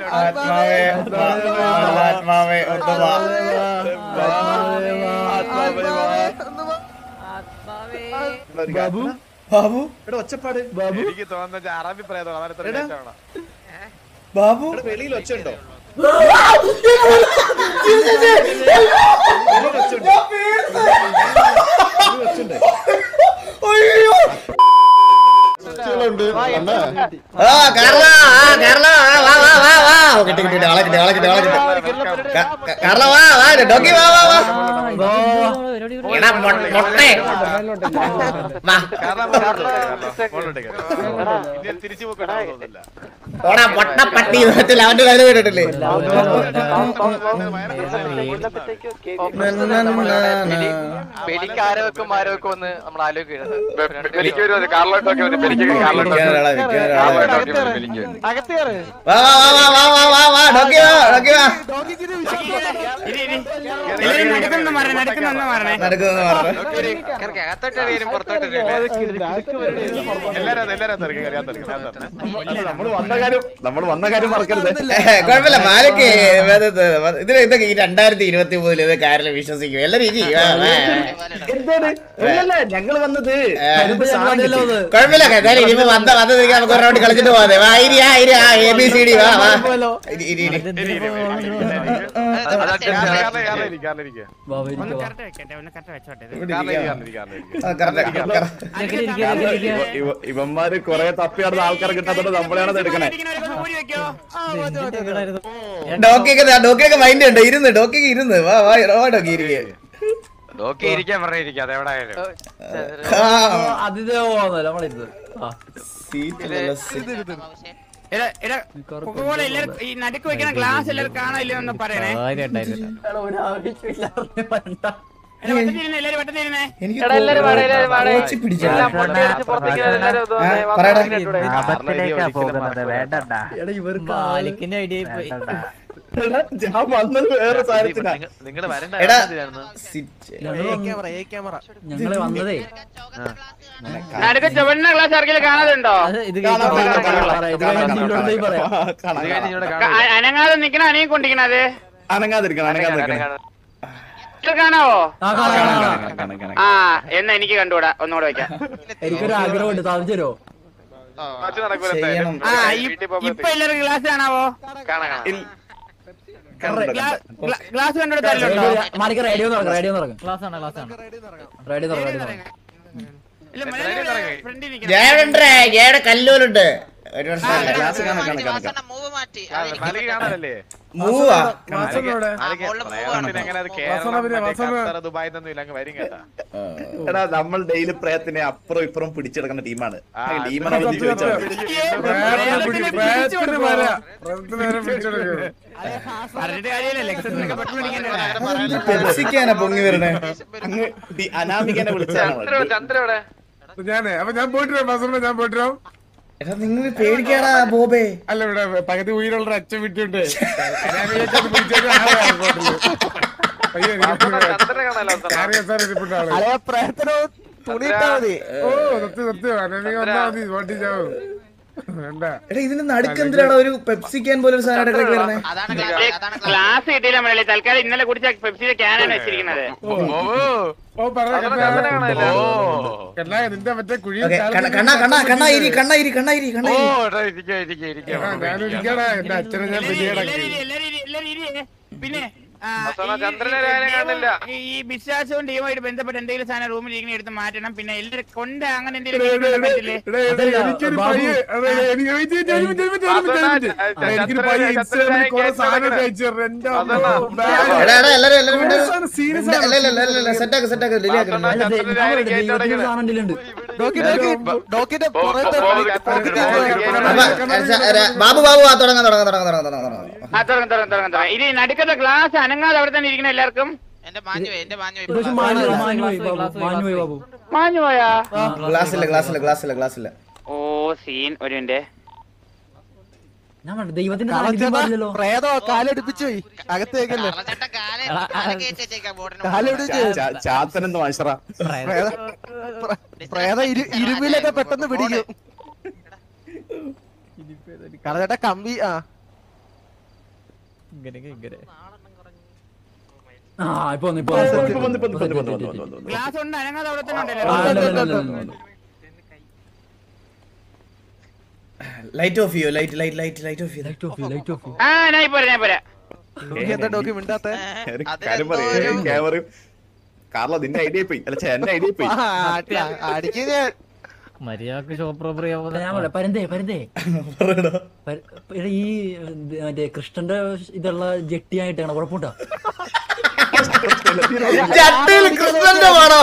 ആത്മാവേ ആത്മാവേ ഒന്ന് വാ. ബാബു ബാബു ഇവിടെ ഒച്ചപ്പാട് ബാബു എനിക്ക് തോന്നുന്ന അറബി പ്രേതം ബാബു വെളിയിൽ ഒച്ചുണ്ടോ അയ്യോ തിരിച്ചു പോക്കട്ടില്ല പട്ടി അവന്റെ വില കേട്ടിട്ടില്ലേ ആരോഗ്യം ആരോഗ്യം നമ്മൾ ആലോചിക്കുന്നത് നമ്മൾ വന്ന കാര്യം മറക്കരുത്. കുഴപ്പമില്ല മാലക്ക് ഇതിൽ ഇതൊക്കെ ഈ 2023 ഇത് കാര്യത്തിൽ വിശ്വസിക്കും എല്ലാരും ഞങ്ങൾ വന്നത് കുഴപ്പമില്ല ഇനിയിപ്പോ വന്നത് നമുക്ക് ഒരു റൗണ്ട് കളിച്ചിട്ട് പോകാതെ ABCD വാ വാ ഇവന്മാര് കൊറേ തപ്പിയാടുന്ന ആൾക്കാരെ കിട്ടാത്തോണ്ട് നമ്മളെയാണ് എടുക്കണേ. ഡോക്കിയൊക്കെ മൈൻഡ് ഉണ്ട് ഇരുന്ന് ഡോക്കിക്ക് ഇരുന്ന് വാ വാ വാ ഡോക്കി ഇരിക്കേ ഇരിക്കാൻ പറഞ്ഞിരിക്കാം അതെവിടായാലും നടുക്ക് വെക്കണ ഗ്ലാസ് എല്ലാവരും കാണാനില്ലെന്ന് പറയണേ. ഞാൻ വന്നത് വേറെ സാധനത്തിനാ. നിങ്ങള് വരണ്ട നടുക്ക് ചുവന്ന ഗ്ലാസ് ആർക്കെങ്കിലും കാണാതുണ്ടോ? അനങ്ങാതെ നിക്കണ അനങ്ങിക്കൊണ്ടിരിക്കണത് അനങ്ങാതിരിക്കണം. കാണാവോ? ആ എന്നാ എനിക്ക് കണ്ടുകൂടാ. ഒന്നുകൂടെ വെക്കാം. എനിക്കൊരു ആഗ്രഹമുണ്ട്, സാധിച്ചു തരുമോ? ഇപ്പൊ എല്ലാവരും ഗ്ലാസ് കാണാവോ? ഗ്ലാസ് കണ്ടെടുത്തല്ലോ. മാണിക്ക് റേഡിയോ റേഡിയോ ക്ലാസ് ആണ് റേഡിയോ ജയുടെ കല്ലൂരുണ്ട് എടാ നമ്മൾ ഡെയിലി പ്രയത്തിനെ അപ്പുറം ഇപ്പുറം പിടിച്ചെടുക്കുന്ന ടീമാണ്. പൊങ്ങി വരണേ അങ്ങ് അനാമികനെ വിളിച്ചാണ്. ഞാൻ പോയിട്ടോ എടാ നിങ്ങൾ പേടിക്കാടാ ബോബേ. അല്ല ഇവിടെ പകുതി ഉയരുള്ള അച്ഛൻ വിട്ടുണ്ട്. ഇതിന് നടുക്കെന്തിനാണ് ഒരു പെപ്സി ക്യാൻ പോലെ ഒരു സാധനം വരുന്നത്? ഗ്ലാസ് കിട്ടിയില്ല മലയാളി. തൽക്കാലം ഇന്നലെ കുടിച്ച പെപ്സിയുടെ ക്യാനാണ് വെച്ചിരിക്കുന്നത്. നിന്റെ മറ്റേ കുഴി എന്റെ അച്ഛനെ ഞാൻ പിന്നെ ഈ ബിസിനസ്സും ടീമായിട്ട് ബന്ധപ്പെട്ട് എന്തെങ്കിലും സാധനം റൂമിൽ ഇങ്ങനെ എടുത്ത് മാറ്റണം. പിന്നെ എല്ലാവരും കൊണ്ട് അങ്ങനെ എന്തെങ്കിലും ബാബു ബാബു തുടങ്ങാം. ഇനി നടുക്കത്തെ ഗ്ലാസ് അനങ്ങാതെ അവിടെ തന്നെ ഇരിക്കണം എല്ലാവർക്കും. മാഞ്ഞുപോയാ? ഗ്ലാസ്സില്ല. ഓ സീൻ ഒരു മിനിറ്റ്. ദൈവത്തിന്റെ പ്രേതോ കാലടിപ്പിച്ചു പോയി അകത്തേക്കല്ലേ ചാത്തനെന്ന് മാഷറ പ്രേത ഇരുമ്പിലൊക്കെ പെട്ടെന്ന് പിടിക്കും. കളച്ചേട്ടാ കമ്പി ആ ഇപ്പൊ വന്നു ഗ്ലാസ് ഉണ്ട് അനങ്ങാതെ അവിടെ തന്നെ ഉണ്ടല്ലോ. ലൈറ്റ് ഓഫ് ചെയ്യോ? ലൈറ്റ് ഓഫ് ചെയ്യോ? ആ ഞാൻ പോരാ എന്താ ഡോക്യു മിണ്ടാത്ത കാര്യം പറയും ക്യാമറയും കാർലോ നിന്റെ ഐഡിയ പോയി അല്ല എന്റെ ഐഡിയ പോയി അടിക്കുന്ന മര്യാദക്ക് ഷോപ്പ് റോബറി ഞാൻ പറയാം പരന്തേ ഈ മറ്റേ കൃഷ്ണന്റെ ഇതുള്ള ജെട്ടിയായിട്ടാണ് കുഴപ്പമുണ്ടോ? ജട്ടിൽ കൃഷ്ണന്റെ പടോ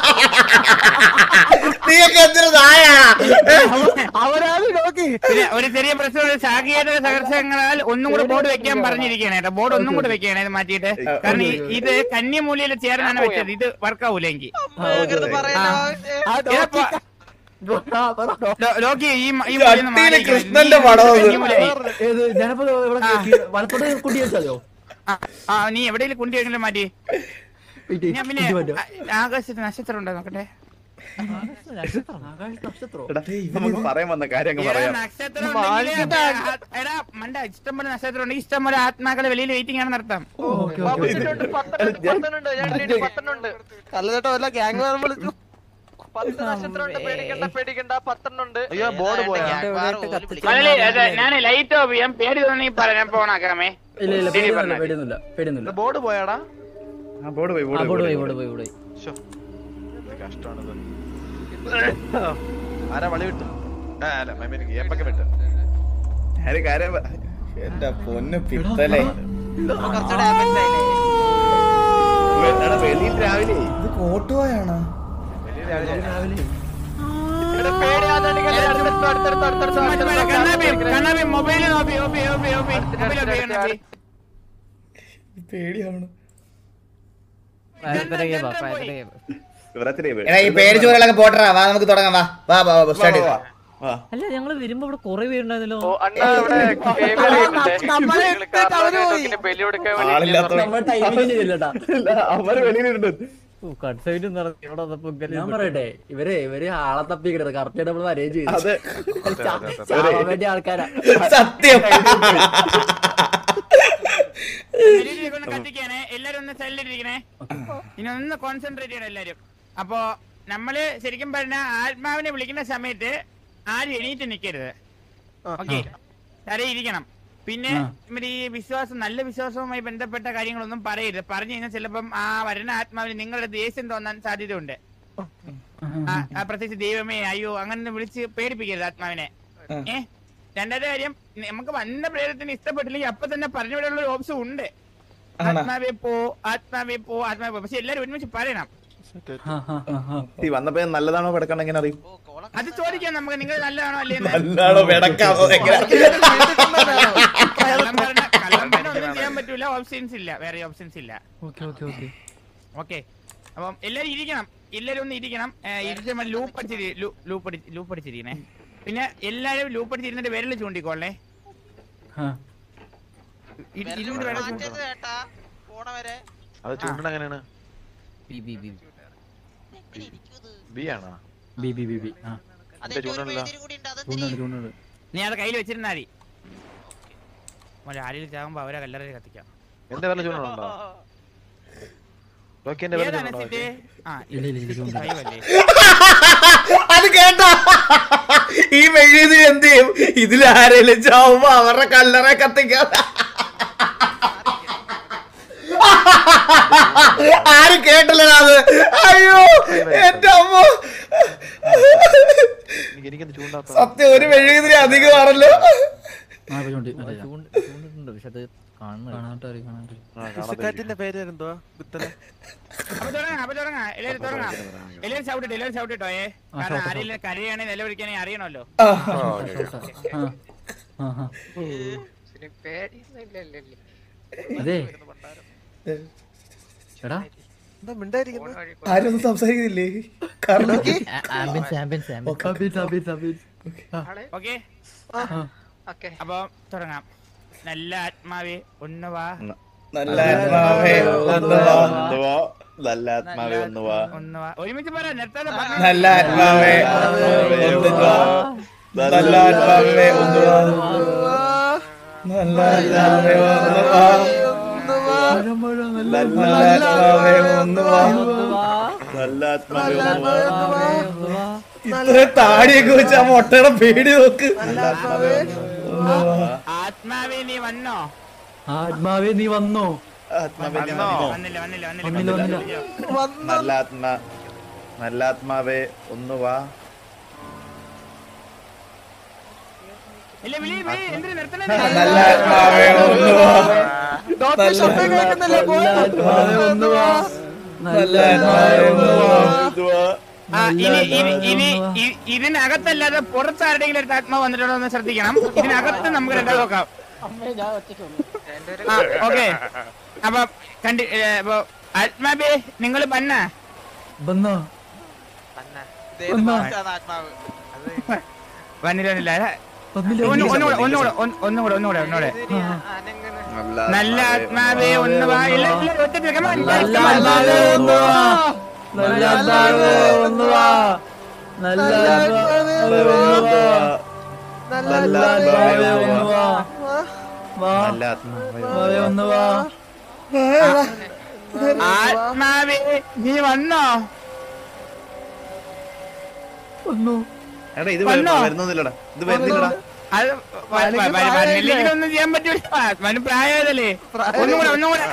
നീയൊക്കെ എന്തൊരു നായാ. അവരാണ് നോക്കി പിന്നെ ഒരു ചെറിയ പ്രശ്നം, സാങ്കേതിക തകർച്ചകളാൽ ഒന്നും കൂടെ ബോർഡ് വെക്കാൻ പറഞ്ഞിരിക്കുകയാണ് കേട്ടോ. ബോർഡ് ഒന്നും കൂടെ വെക്കുകയാണ് ഇത് മാറ്റിയിട്ട്. കാരണം ഇത് കന്യമൂലയിൽ ചേർന്നാണ് വെച്ചത്. ഇത് വർക്കാവൂലെങ്കിൽ ലോക്കി ജട്ടില് കൃഷ്ണന്റെ പടോ വലത്തോട്ട് കുട്ടി വെച്ചാലോ? നീ എവിടെയെങ്കിലും കുണ്ടി വെക്കലും മാറ്റി. ഞാൻ പിന്നെ ആകാശത്ത് നക്ഷത്രം ഉണ്ടോ നോക്കട്ടെ. പറയാൻ വന്ന കാര്യം നക്ഷത്രം എടാ മണ്ട ഇഷ്ടം പോലെ നക്ഷത്രം ഉണ്ട്. ഇഷ്ടം പോലെ ആത്മാക്കളെ വെളിയിൽ വെയിറ്റിംഗ് ആണ് നടത്താം. കല്ലതട്ടോ വല്ല ഗ്യാങ് വിളിച്ചു ഞാൻ ലൈറ്റ് ഓഫ് ചെയ്യാം. പേടി തോന്നി പറയാൻ പോണാക്കാമേ. പേടിയൊന്നുമില്ല. ബോർഡ് പോയാടാ? ബോർഡ് പോയി കഷ്ടമാണിത്. ആരാ വളി വിട്ടു? ഏപ്പൊക്കെ വിട്ടു. കാര്യം എന്റെ പൊന്നു പിത്തലേ. വെളിയിൽ രാവിലെ ഇത് കോട്ടുപോയാണോ? മൊബൈല് പേടിയാണ്. ശിവരാത്രി ഈ പേര് ചോരലൊക്കെ പോട്ടറാ. വാ നമുക്ക് തുടങ്ങാം. വാ സ്റ്റാർട്ട് ചെയ്തോ. അല്ല ഞങ്ങള് വരുമ്പോ ഇവിടെ കൊറേ പേരുണ്ടായിരുന്നല്ലോ. അവര് വെളിയിലുണ്ട്. ഞാൻ പറയട്ടെ ഇവര് ആളെ തപ്പിക്കിടത് കറക്റ്റ് നമ്മൾ അറേഞ്ച് ചെയ്തു. വേണ്ടിയ ആൾക്കാരാ സത്യം. കത്തിക്കാനേ. എല്ലാരും ഒന്ന് സൈഡിലിരിക്കണേ. ഇനി ഒന്ന് കോൺസെൻട്രേറ്റ് ചെയ്യണം എല്ലാരും. അപ്പൊ നമ്മള് ശരിക്കും പറഞ്ഞ ആത്മാവിനെ വിളിക്കുന്ന സമയത്ത് ആരും എണീറ്റ് നിക്കരുത്. ഓക്കെ, ഇരിക്കണം. പിന്നെ ഈ വിശ്വാസം, നല്ല വിശ്വാസവുമായി ബന്ധപ്പെട്ട കാര്യങ്ങളൊന്നും പറയരുത്. പറഞ്ഞു കഴിഞ്ഞാൽ ചിലപ്പം ആ വരുന്ന ആത്മാവിന് നിങ്ങളുടെ ദേഷ്യം തോന്നാൻ സാധ്യതയുണ്ട്. പ്രത്യേകിച്ച് ദൈവമേ അയ്യോ അങ്ങനെ വിളിച്ച് പേടിപ്പിക്കരുത് ആത്മാവിനെ. രണ്ടാമത്തെ കാര്യം, നമുക്ക് വന്ന പ്രേതത്തിന് ഇഷ്ടപ്പെട്ടില്ലെങ്കിൽ അപ്പൊ തന്നെ പറഞ്ഞു വിടാനുള്ള ഒരു ഓപ്ഷൻ ഉണ്ട്. ആത്മാവേ പോ. പക്ഷെ എല്ലാരും ഒരുമിച്ച് പറയണം. വന്നപ്പോ നല്ലതാണോ പെടക്കണ എങ്ങനെ അറിയും? അത് ചോദിക്കാം നമുക്ക്. നിങ്ങൾ നല്ലതാണോ അല്ലേ? നല്ലതാണോ പെടക്കാമോ? ഒന്നും ചെയ്യാൻ പറ്റൂല. ഓപ്ഷൻസ് ഇല്ല, വേറെ ഓപ്ഷൻസ് ഇല്ല. ഓക്കെ, അപ്പം എല്ലാരും ഇരിക്കണം. എല്ലാരും ഒന്ന് ഇരിക്കണം. ലൂപ്പ് അടിച്ചിരിക്കണേ. പിന്നെ എല്ലാരും ലൂപ്പ് അടിച്ചിരുന്നിട്ട് വിരല് ചൂണ്ടിക്കോളേ. അത് ചൂണ്ടണ എങ്ങനെയാണ്? ബി ആണോ? നീ അത് കയ്യിൽ വെച്ചിരുന്നാ മതി. ആരെങ്കിലും ചാകുമ്പോ അവരെ കല്ലറ കത്തിക്കാം. എന്റെ വല്ല ചൂണ്ടുണ്ടോ? അത് കേട്ടോ? ഈ മെഴുകുതിരി എന്ത് ചെയ്യും? ഇതിലാരെങ്കിലും ചാവുമ്പോ അവരുടെ കല്ലറ കത്തിക്കാം. ആരും കേട്ടില്ലടാ അത്. അയ്യോ എന്റെ അമ്മ, സത്യം ഒരു മെഴുകുതിരി അധികമാണല്ലോ. പേര് എന്തുവാ? എല്ലാരും ചവിട്ടിട്ടോ. ആരെങ്കിലും കരയാണെങ്കിൽ നിലവിളിക്കാണെങ്കിൽ അറിയണമല്ലോ. അതെ ആരൊന്നും സംസാരിക്കുന്നില്ലേ? അപ്പൊ തുടങ്ങാം. നല്ല ആത്മാവേ ഒന്ന് വാ. നല്ല ആത്മാവേ ഒന്ന് വാ. നല്ല ആത്മാവേ ഒന്ന് വാ. ഒരുമിച്ച് പറ. നിർത്താതെ നല്ല ആത്മാവേ ഒന്ന് വാ. നല്ല ആത്മാവേ ഒന്ന് വാ. നല്ല ആത്മാവേ ഒന്ന് വാ. നല്ല ആത്മാവേ ഒന്ന് വാ. നല്ല ആത്മാവേ ഒന്ന് വാ. ഇത്ര താടിയൊക്കെ വെച്ച് ആ മുട്ടയുടെ പേടി നോക്ക്. ആത്മാവേ നീ വന്നോ? ആത്മാവേ നീ വന്നോ? ആത്മാവേ നീ വന്നോ? വന്നോ? വന്നില്ല വന്നില്ല വന്നില്ല, വന്നില്ല വന്നില്ല. നല്ല ആത്മാവേ ഒന്ന് വാ. ഇല്ല വിളി എന്തിനു നിർത്തണേ? നല്ല ആത്മാവേ ഒന്ന് വാ. ശബ്ദം കേൾക്കുന്നില്ല, പോയി. ആത്മാവേ ഒന്ന് വാ. നല്ല ആത്മാവേ ഒന്ന് വാ. ആ, ഇതിനകത്തല്ലാതെ പുറത്താരുടെങ്കിലും ഒരു ആത്മാവ് വന്നിട്ടുണ്ടോ എന്ന് ശ്രദ്ധിക്കണം. ഇതിനകത്ത് നമുക്ക് രണ്ടാം നോക്കാം. ഓക്കെ, അപ്പൊ ആത്മാബേ നിങ്ങൾ വന്നോ? വന്നോ? വന്നില്ല ഒന്നുകൂടെ നല്ല ആത്മാവേ ഒന്ന് വാ. ഇല്ല ഒറ്റ നല്ല ആത്മാവേ ഒന്ന് വാ. നല്ല ആത്മാവേ ഒന്ന് വാ. നല്ല ആത്മാവേ ഒന്ന് വാ. നല്ല ആത്മാവേ ഒന്ന് വാ. വാ. ആത്മാവേ ഒന്ന് വാ. ആത്മാവേ നീ വന്നോ? വന്നു. എടാ ഇത് വരുന്നില്ലടാ, ഇത് വരുന്നില്ലടാ. അത് ഒന്നും ചെയ്യാൻ പറ്റൂല. ആത്മാവിന് പ്രായതല്ലേ. ഒന്നുകൂടെ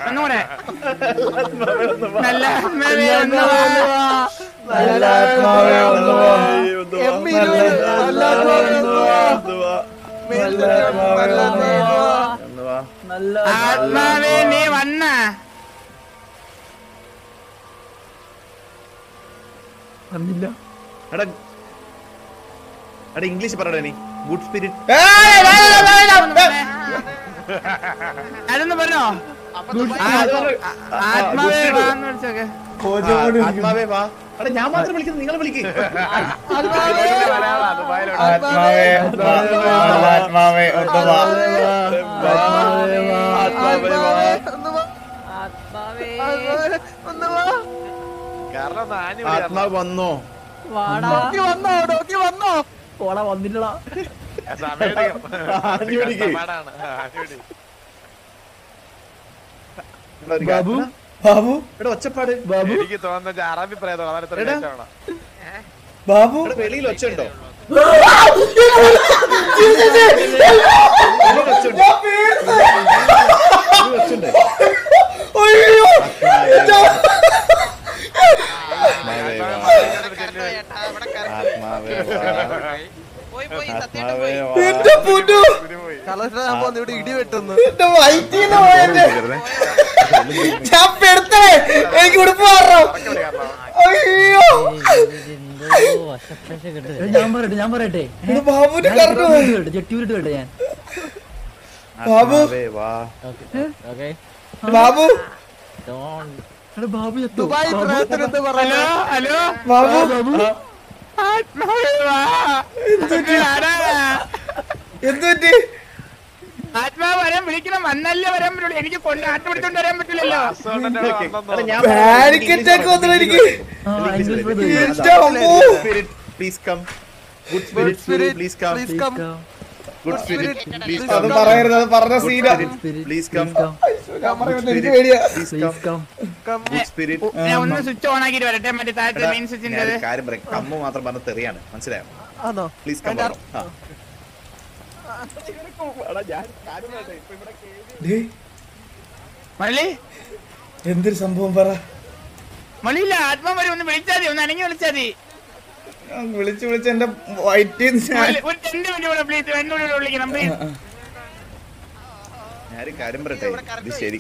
നല്ല ആത്മാവേ ഒന്ന് വാ. നല്ല ആത്മാവേ ഒന്ന് വാ. ആത്മാവേ നീ വന്ന വന്നില്ല. എടാ ഇംഗ്ലീഷ് പറയടാ നീ. Good spirit. അതൊന്ന് പറഞ്ഞോ. ആത്മാവേ വാന്ന് വിളിച്ചോക്കെ. ആത്മാവേ വാ. എടാ ഞാൻ മാത്രം വിളിക്കുന്നത്, നിങ്ങൾ വിളിക്ക്. ആത്മാവേ ആത്മാവേ ഒന്ന് വാ. കാരണം ആത്മാവ് വന്നോ? വന്നോ? പോടാ, വന്നില്ലടാ. ബാബു ബാബു ഇവിടെ ഒച്ചപ്പാട്. ബാബു എനിക്ക് തോന്നുന്ന അറബി പ്രേതം ബാബു ഇവിടെ വെളിയിൽ ഒച്ചുണ്ടോ? ഒച്ചുണ്ട്. അയ്യോ എന്റെ പൊന്നു, ഇവിടെ ഇടി വെട്ടുന്നു. എന്റെ വയറ്റിന്ന് പോയെന്റെ ഞാൻ പെടുത്തേ. എനിക്ക് ഉടുപ്പ് മാറണം. അയ്യോ ഞാൻ പറയട്ടെ ഇത് ബാബുവിന്റെ കറണ്ട് പോയി. ജെട്ടിയൂരിട്ട് കേട്ടെ ഞാൻ. ബാബു വാ. ബാബു എടാ ബാബു എത്തോ? ദുബായ് പ്രേതത്തിനെന്ത് ഹലോ പറഞ്ഞു? ഹലോ ബാബു ആത്മാവേ വാ. എന്തുപറ്റി? ആത്മാവ് വരാൻ വിളിക്കണം. വന്നല്ലേ വരാൻ പറ്റുള്ളൂ. എനിക്ക് ആട്ടം പിടിച്ചോണ്ട് വരാൻ പറ്റില്ലല്ലോ. പാനിക് അറ്റാക്ക് വന്നു എനിക്ക്. എന്റെ അമ്മോ. Please come. Good spirit please come. Please come. Good spirit please അത് കം. പറയരുത്, അത് പറഞ്ഞ സീന. Please come. ഞാൻ പറയുന്നത് എനിക്ക് പേടിയാ. Please come. Good spirit. ഞാൻ ഒന്ന് സ്വിച്ച് ഓൺ ആക്കിട്ട് വരട്ടെ. മറ്റേ താഴത്തെ മെയിൻ സ്വിച്ചിന്റെ കാര്യം പറയാം. കമ്മു മാത്രം പറഞ്ഞ തെറിയാണ്, മനസ്സിലായോ? ആണോ? Please come. ഡേയ്, മള്ളി എന്തൊരു സംഭവം പറ. മള്ളിയില്ല. ആത്മാവ് വരെ ഒന്ന് വിളിച്ചാൽ മതി. ഒന്ന് അനങ്ങി വിളിച്ചാൽ മതി. വിളിച്ച് എന്റെ വയറ്റിന്ന് ഒരു 2 മിനിറ്റ് കൂടെ പ്ലീസ്. എന്നോട് വിളിക്കണം പ്ലീസ്. ഞാനൊരു കാര്യം പറയട്ടെ, ഇത് ശരി.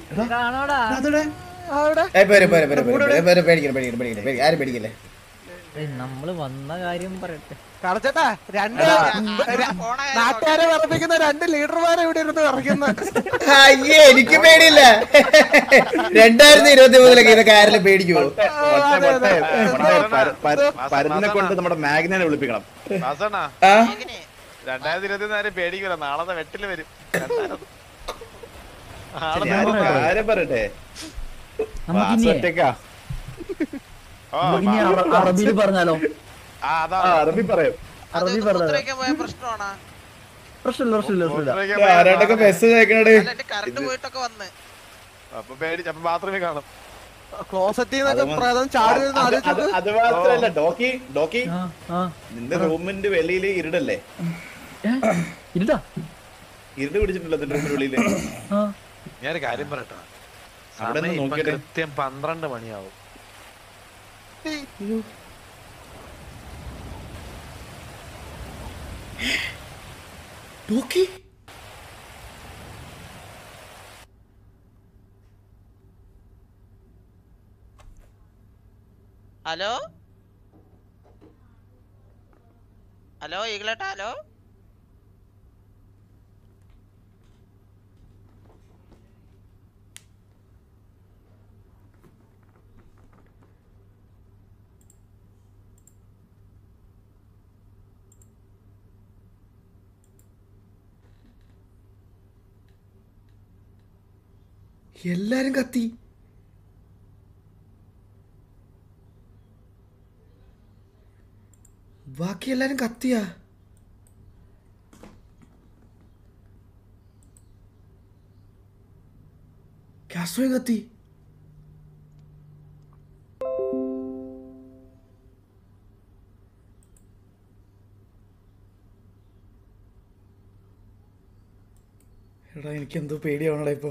പേടിക്കല്ലേ, ആരും പേടിക്കല്ലേ. നമ്മള് വന്ന കാര്യം പറയട്ടെ. കളച്ചേട്ടാ, നാട്ടുകാരെ വിറപ്പിക്കുന്ന 2 ലീഡർമാരെ ഇവിടെ ഇരുന്ന് വിറയ്ക്കുന്നു. അയ്യേ, എനിക്ക് പേടിയില്ല. 2023 ഇതൊക്കെ ആരെങ്കിലും പേടിക്കുവോ? പരുന്നിനെ കൊണ്ട് നമ്മുടെ മാഗ്നനെ വിളിപ്പിക്കണം. 2024 പേടിക്കൂല. നാളെ വെട്ടില് വരും. ഞാനൊരു കാര്യം പറയട്ടെ, ഒറ്റയ്ക്കാ. അറബിയിൽ പറഞ്ഞാലോ? അറബി പറയാം. അറബി പറഞ്ഞാലോ? പ്രശ്നമില്ല ആരാട്ടൊക്കെ മെസ്സേജ് അയക്കണേ കറണ്ട് പോയിട്ടൊക്കെ വന്ന് അപ്പൊ പേടിച്ച് അപ്പൊ ബാത്റൂമിൽ കാണും. ക്ലോസറ്റിൽ നിന്നൊക്കെ പ്രേതം ചാടി വരുന്ന ആലോചിച്ചത്. അത് മാത്രല്ല ഡോക്കി ആ നിന്റെ റൂമിന്റെ വെളിയിൽ ഇരുടല്ലേ? ഇരുട്ടാ ഇരുട് പിടിച്ചിട്ടുണ്ടല്ലോ നിന്റെ റൂമിന്റെ വെളിയില്. ആ ഞാനൊരു കാര്യം പറയട്ടോ, അവിടെ നിന്ന് സമയം ഇപ്പൊ നോക്കിയിട്ട് കൃത്യം 12 മണിയാവും. ഡോക്കി ഹലോ ഹലോ ഈഗിളേട്ടാ, ഹലോ എല്ലാരും കത്തി. ബാക്കി എല്ലാരും കത്തിയാ. കാസ്ട്രോയും കത്തി. എടാ എനിക്കെന്തോ പേടിയാവണടാ ഇപ്പൊ.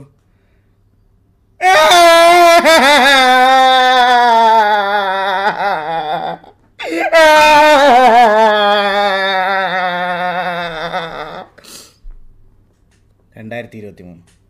രണ്ടായിരത്തി 23